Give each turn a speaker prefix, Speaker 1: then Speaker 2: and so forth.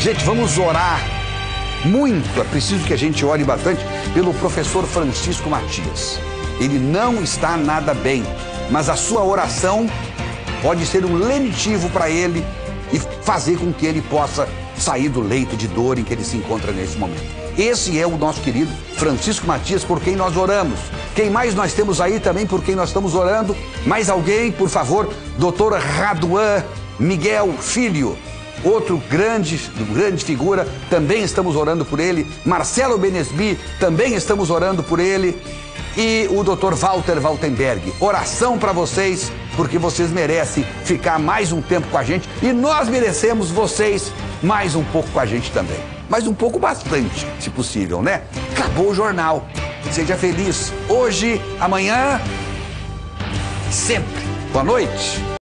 Speaker 1: Gente, vamos orar muito. É preciso que a gente ore bastante pelo professor Francisco Matias. Ele não está nada bem, mas a sua oração pode ser um lenitivo para ele e fazer com que ele possa sair do leito de dor em que ele se encontra nesse momento. Esse é o nosso querido Francisco Matias, por quem nós oramos. Quem mais nós temos aí também por quem nós estamos orando? Mais alguém, por favor? Doutor Raduan Miguel Filho, outro grande figura, também estamos orando por ele. Marcelo Benesbi, também estamos orando por ele. E o Dr. Walter Waltenberg. Oração para vocês, porque vocês merecem ficar mais um tempo com a gente e nós merecemos vocês mais um pouco com a gente também. Mais um pouco bastante, se possível, né? Acabou o jornal. Seja feliz hoje, amanhã, sempre. Boa noite.